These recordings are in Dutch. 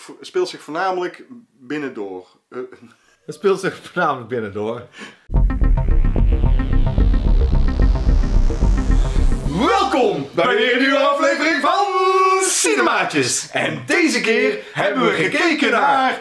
speelt zich voornamelijk binnendoor. Het speelt zich voornamelijk binnendoor. Welkom bij weer een nieuwe aflevering van Cinemaatjes. En deze keer hebben we gekeken naar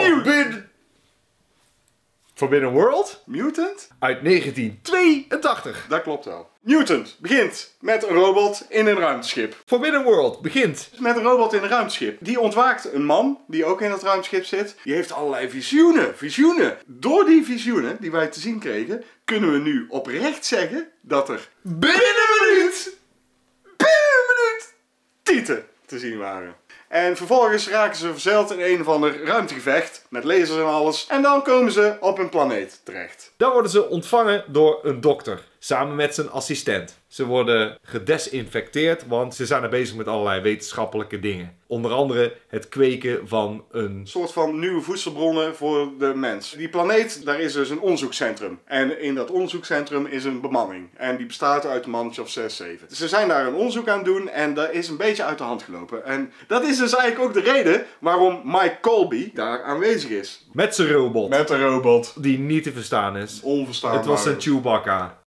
Forbidden World? Mutant? Uit 1982. Dat klopt wel. Mutant begint met een robot in een ruimteschip. Forbidden World begint Met een robot in een ruimteschip. Die ontwaakt een man die ook in dat ruimteschip zit. Die heeft allerlei visioenen. Door die visioenen die wij te zien kregen, kunnen we nu oprecht zeggen dat er binnen een minuut tieten te zien waren. En vervolgens raken ze verzeild in een of ander ruimtegevecht met lasers en alles. En dan komen ze op een planeet terecht. Dan worden ze ontvangen door een dokter, samen met zijn assistent. Ze worden gedesinfecteerd, want ze zijn er bezig met allerlei wetenschappelijke dingen. Onder andere het kweken van een soort van nieuwe voedselbronnen voor de mens. Die planeet, daar is dus een onderzoekscentrum. En in dat onderzoekscentrum is een bemanning. En die bestaat uit een mannetje of 6, 7. Ze zijn daar een onderzoek aan het doen en dat is een beetje uit de hand gelopen. En dat is dus eigenlijk ook de reden waarom Mike Colby daar aanwezig is. met zijn robot. Met een robot. Die niet te verstaan is. Onverstaanbaar. Het was een Chewbacca.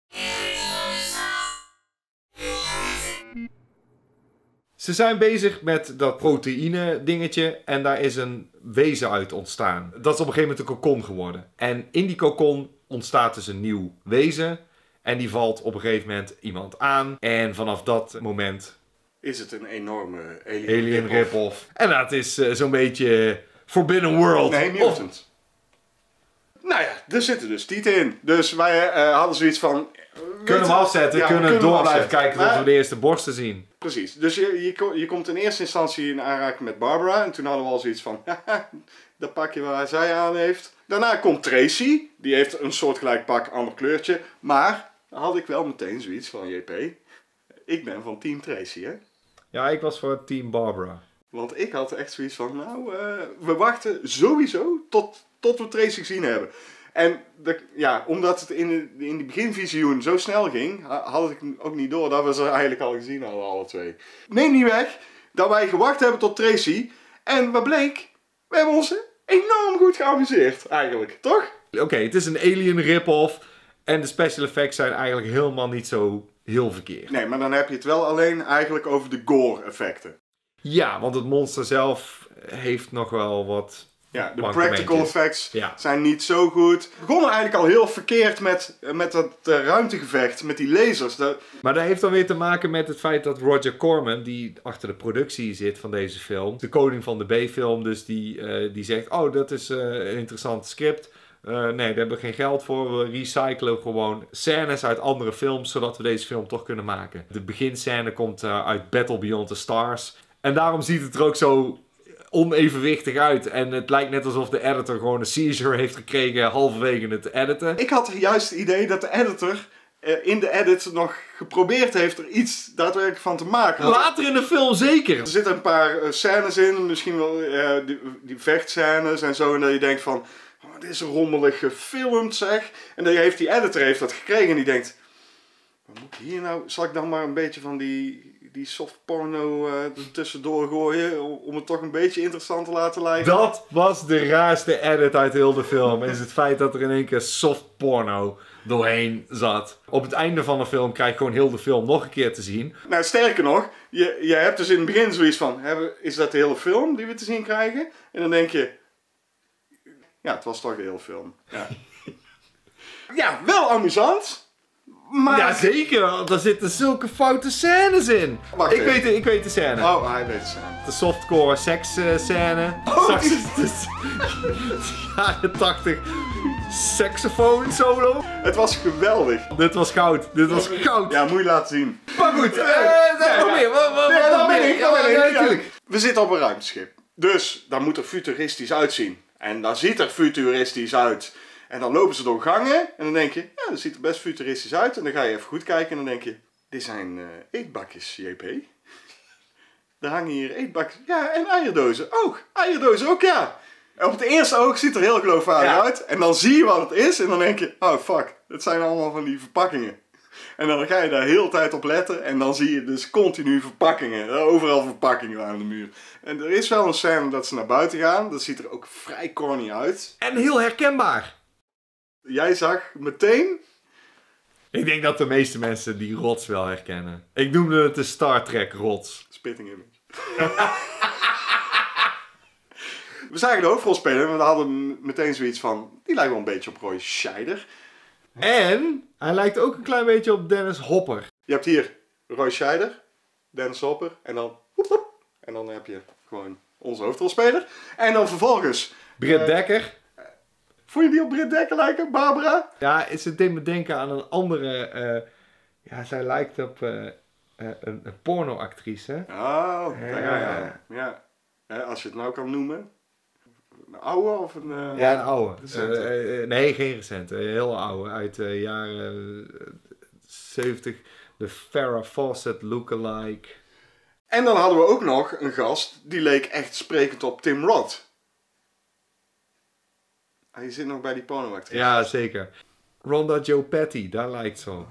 Ze zijn bezig met dat proteïne dingetje en daar is een wezen uit ontstaan. Dat is op een gegeven moment een kokon geworden. En in die kokon ontstaat dus een nieuw wezen. En die valt op een gegeven moment iemand aan. En vanaf dat moment is het een enorme alien rip-off. En dat is zo'n beetje Forbidden World. Nee, Mutant. Nou ja, er zitten dus tieten in. Dus wij hadden zoiets van... Kunnen we afzetten, kunnen door blijven kijken tot we de eerste borsten zien. Precies, dus je komt in eerste instantie in aanraking met Barbara. En toen hadden we al zoiets van, haha, dat pakje waar zij aan heeft. Daarna komt Tracy, die heeft een soortgelijk pak, ander kleurtje. Maar dan had ik wel meteen zoiets van, JP, ik ben van team Tracy, hè. Ja, ik was voor team Barbara. Want ik had echt zoiets van, nou, we wachten sowieso tot we Tracy gezien hebben. En omdat het in die beginvisioen zo snel ging, had ik ook niet door dat we ze eigenlijk al gezien hadden, alle twee. Neem niet weg dat wij gewacht hebben tot Tracy. En wat bleek? We hebben ons enorm goed geamuseerd, eigenlijk. Toch? Oké, het is een alien rip-off. En de special effects zijn eigenlijk helemaal niet zo heel verkeerd. Nee, maar dan heb je het wel alleen eigenlijk over de gore effecten. Ja, want het monster zelf heeft nog wel wat... Ja, de practical effects zijn niet zo goed. We begonnen eigenlijk al heel verkeerd met dat ruimtegevecht, met die lasers. Maar dat heeft dan weer te maken met het feit dat Roger Corman, die achter de productie zit van deze film, de koning van de B-film, dus die zegt, oh, dat is een interessant script. Nee, daar hebben we geen geld voor. We recyclen gewoon scènes uit andere films, zodat we deze film toch kunnen maken. De beginscène komt uit Battle Beyond the Stars. En daarom ziet het er ook zo onevenwichtig uit. En het lijkt net alsof de editor gewoon een seizure heeft gekregen halverwege het editen. Ik had juist het idee dat de editor in de edit nog geprobeerd heeft er iets daadwerkelijk van te maken. Later in de film zeker. Er zitten een paar scènes in, misschien wel die vechtscènes en zo. En dat je denkt van, oh, dit is rommelig gefilmd zeg. En dan heeft die editor dat gekregen en die denkt, wat moet ik hier nou? Zal ik dan maar een beetje van die soft porno er tussendoor gooien om het toch een beetje interessant te laten lijken? Dat was de raarste edit uit heel de film. Is het feit dat er in één keer soft porno doorheen zat. Op het einde van de film krijg je gewoon heel de film nog een keer te zien. Nou, sterker nog, je hebt dus in het begin zoiets van, is dat de hele film die we te zien krijgen? En dan denk je, ja, het was toch de hele film. Ja, ja, wel amusant. Maar... Ja, zeker. Daar zitten zulke foute scènes in. Wacht even. Ik weet de scène. Oh, hij weet de scène. De softcore seks scène. Oh, De jaren 80 saxofoon solo. Het was geweldig. Dit was goud. Dit was goud. Ja, moet je laten zien. Maar goed. Natuurlijk. We zitten op een ruimteschip. Dus, daar moet er futuristisch uitzien. En daar ziet er futuristisch uit. En dan lopen ze door gangen en dan denk je, ja, dat ziet er best futuristisch uit. En dan ga je even goed kijken en dan denk je, dit zijn eetbakjes, JP. Er hangen hier eetbakjes. Ja, en eierdozen. Oh, eierdozen ook, ja. En op het eerste oog ziet het er heel geloofwaardig uit. En dan zie je wat het is en dan denk je, oh fuck, het zijn allemaal van die verpakkingen. En dan ga je daar heel de tijd op letten. En dan zie je dus continu verpakkingen. Overal verpakkingen aan de muur. En er is wel een scène dat ze naar buiten gaan. Dat ziet er ook vrij corny uit. En heel herkenbaar. Jij zag meteen... Ik denk dat de meeste mensen die rots wel herkennen. Ik noemde het de Star Trek rots. Spitting image. We zagen de hoofdrolspeler en we hadden meteen zoiets van... Die lijkt wel een beetje op Roy Scheider. En hij lijkt ook een klein beetje op Dennis Hopper. Je hebt hier Roy Scheider, Dennis Hopper en dan... En dan heb je gewoon onze hoofdrolspeler. En dan vervolgens... Britt Dekker. Vond je die op Britt Dekker lijken, Barbara? Ja, het deed me denken aan een andere... ja, zij lijkt op een pornoactrice. Oh, ja. Als je het nou kan noemen. Een oude of een... Ja, een oude. Nee, geen recente. Een heel oude. Uit de jaren 70. De Farrah Fawcett lookalike. En dan hadden we ook nog een gast. Die leek echt sprekend op Tim Roth. Hij zit nog bij die pornoactrice. Ja, zeker. Rhonda Joe Patty, daar lijkt zo.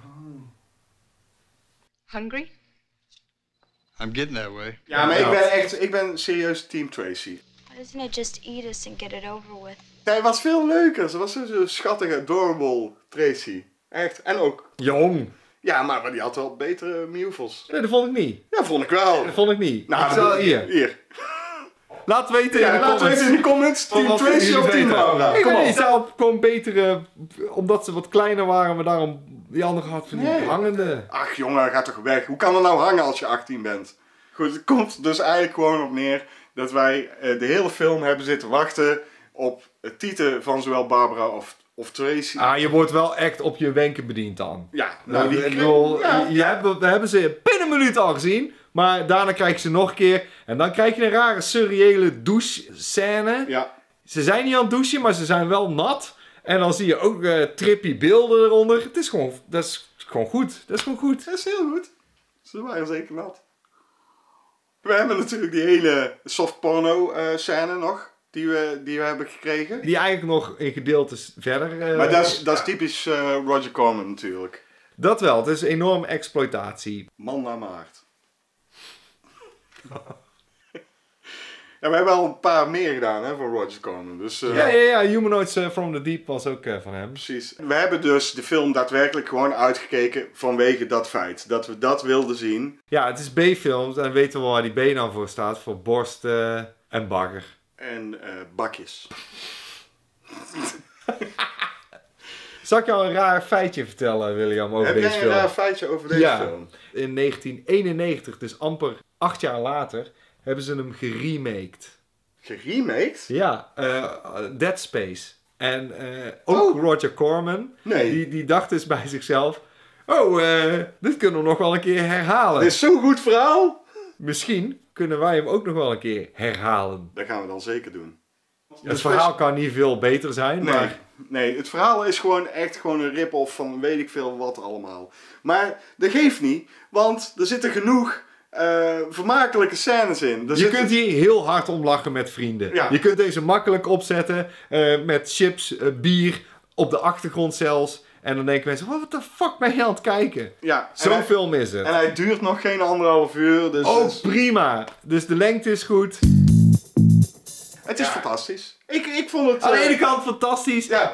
Hungry? I'm getting that way. Ja, maar ik ben serieus Team Tracy. Why doesn't it just eat us and get it over with? Zij was veel leuker. Ze was zo'n schattige, adorable Tracy. Echt. En ook... Jong. Ja, maar die had wel betere mufels. Nee, dat vond ik niet. Ja, vond ik wel. Dat vond ik niet. Nou, Hier. Laat weten in de laat comments. weten in de comments. Team Tracy of Team Barbara. Ik Kom weet op. niet, zou gewoon betere... Omdat ze wat kleiner waren, maar daarom die andere had van die hangende. Ach jongen, ga toch weg. Hoe kan er nou hangen als je 18 bent? Goed, het komt dus eigenlijk gewoon op neer dat wij de hele film hebben zitten wachten op het titel van zowel Barbara of Tracy. Ah, je wordt wel echt op je wenken bediend dan. Ja, Nou, die... ik bedoel, Ja. we hebben ze binnen een minuut al gezien. Maar daarna krijg je ze nog een keer. En dan krijg je een rare surreële douche-scène. Ja. Ze zijn niet aan het douchen, maar ze zijn wel nat. En dan zie je ook trippy beelden eronder. Dat is gewoon goed. Dat is gewoon goed. Dat is heel goed. Ze waren zeker nat. We hebben natuurlijk die hele soft porno scène nog. Die we hebben gekregen. Die eigenlijk nog in gedeeltes verder... Maar dat is typisch Roger Corman natuurlijk. Dat wel. Het is enorm exploitatie. Man naar mijn hart. Ja, we hebben al een paar meer gedaan hè, van Roger Corman. Dus, Ja. Humanoids from the Deep was ook van hem. Precies. We hebben dus de film daadwerkelijk gewoon uitgekeken vanwege dat feit. Dat we dat wilden zien. Ja, het is B-films en weten we waar die B dan voor staat. Voor borst en bagger. En bakjes. Zal ik jou een raar feitje vertellen, William, over Heb deze jij film? een raar feitje over deze film? In 1991, dus amper 8 jaar later, hebben ze hem geremaked. Geremaked? Ja, Dead Space. En ook Roger Corman, Nee. die dacht dus bij zichzelf... dit kunnen we nog wel een keer herhalen. Dit is zo'n goed verhaal. Misschien kunnen wij hem ook nog wel een keer herhalen. Dat gaan we dan zeker doen. Het verhaal kan niet veel beter zijn, maar... Nee, het verhaal is gewoon echt gewoon een rip-off van weet ik veel wat allemaal. Maar dat geeft niet, want er zitten genoeg vermakelijke scènes in. Je kunt hier heel hard om lachen met vrienden. Ja. Je kunt deze makkelijk opzetten met chips, bier, op de achtergrond zelfs. En dan denken mensen, wat de fuck ben je aan het kijken? Ja, Zo'n film is het. En hij duurt nog geen 1,5 uur. Dus Prima. Dus de lengte is goed. het is fantastisch. Ik vond het... Aan de ene kant fantastisch. Ja.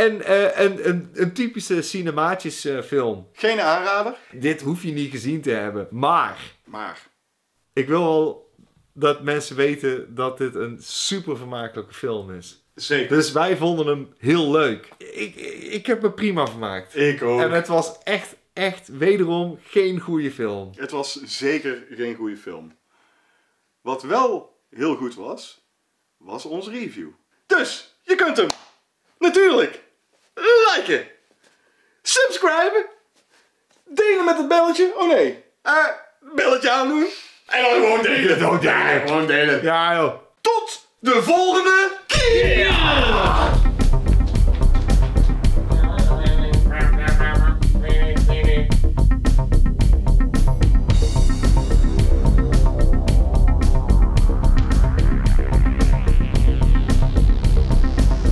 En een typische cinemaatjes film. Geen aanrader. Dit hoef je niet gezien te hebben. Maar Maar... ik wil wel dat mensen weten dat dit een super vermakelijke film is. Zeker. Dus wij vonden hem heel leuk. Ik heb me prima vermaakt. Ik ook. En het was echt wederom geen goede film. Het was zeker geen goede film. Wat wel heel goed was onze review. Dus, je kunt hem natuurlijk liken, subscriben, delen met het belletje. Oh nee, belletje aandoen. En dan gewoon delen. Ja, gewoon delen. Ja joh. Tot de volgende keer!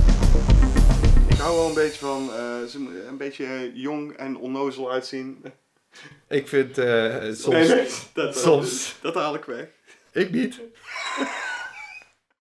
Ik hou wel een beetje van een beetje jong en onnozel uitzien. Ik vind soms... Nee, dat soms- haal ik weg. Ik niet.